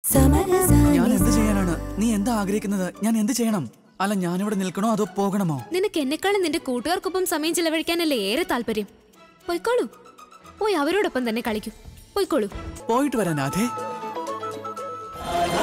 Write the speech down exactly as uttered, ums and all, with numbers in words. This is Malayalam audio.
ഞാൻ എന്ത് ചെയ്യാനാണ്? നീ എന്താ ആഗ്രഹിക്കുന്നത്? ഞാൻ എന്ത് ചെയ്യണം? അല്ല, ഞാനിവിടെ നിൽക്കണോ അതോ പോകണമോ? നിനക്ക് എന്നെക്കാളും നിന്റെ കൂട്ടുകാർക്കൊപ്പം സമയം ചിലവഴിക്കാനല്ലേ ഏറെ താല്പര്യം. പോയിക്കോളൂ, പോയി അവരോടൊപ്പം തന്നെ കളിക്കൂ. പോയിക്കോളൂ. പോയിട്ട് വരാൻ അതെ.